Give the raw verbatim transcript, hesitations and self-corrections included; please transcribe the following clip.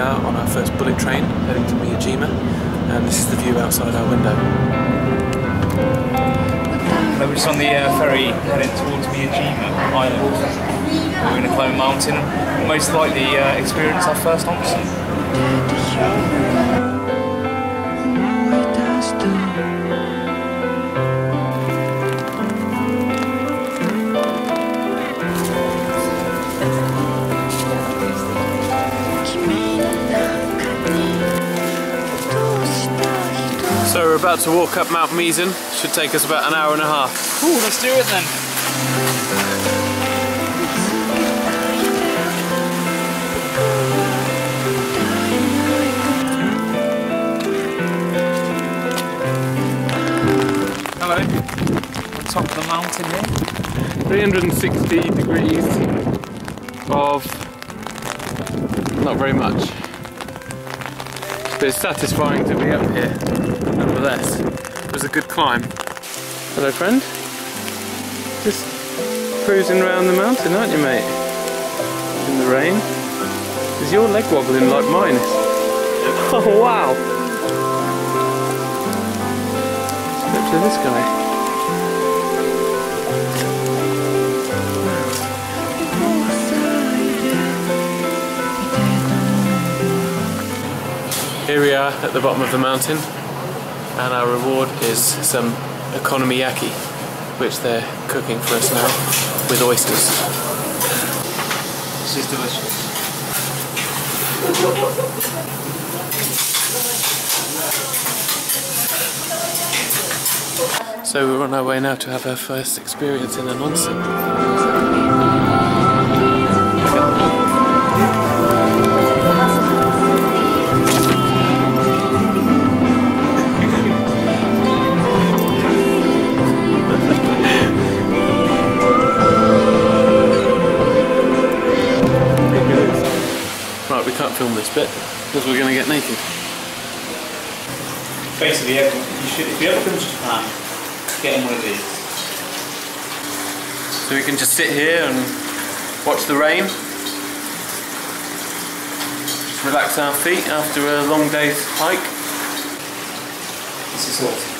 out on our first bullet train heading to Miyajima, and this is the view outside our window. We're just on the uh, ferry heading towards Miyajima Island. We're going to climb a mountain and most likely uh, experience our first onsen. So we're about to walk up Mount Misen. Should take us about an hour and a half. Cool, let's do it then. Hello, on top of the mountain here. three hundred sixty degrees of not very much. But it's satisfying to be up here, nonetheless. It was a good climb. Hello friend. Just cruising around the mountain, aren't you mate? In the rain. Is your leg wobbling like mine is? Oh wow! Let's go to this guy. Here we are at the bottom of the mountain, and our reward is some okonomiyaki, which they're cooking for us now with oysters. This is delicious. So we're on our way now to have our first experience in an onsen. Right, we can't film this bit because we're going to get naked. Basically, you should, if you ever come to Japan, get in one of these. So we can just sit here and watch the rain. Just relax our feet after a long day's hike. This is awesome.